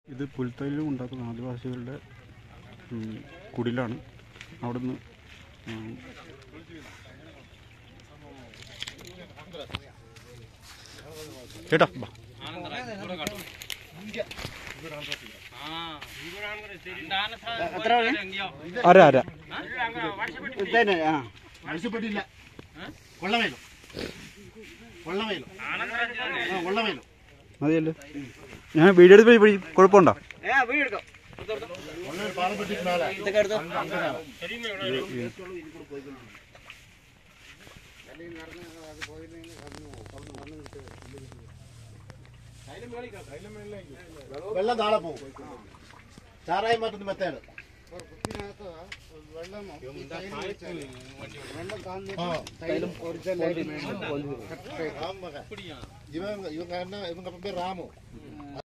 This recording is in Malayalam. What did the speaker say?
ഇത് പുൽത്തൈലം ഉണ്ടാക്കുന്ന ആദിവാസികളുടെ കുടിലാണ്. അവിടുന്ന് ചേട്ടാ അര അര മതിയല്ലോ. ഞാൻ വീഡിയോ എടുത്ത് കുഴപ്പമുണ്ടോ? വെള്ളം താഴെ പോകും. ചാറായി മാറ്റുന്ന മെത്തേഡ് இவங்க பேர் ராமு.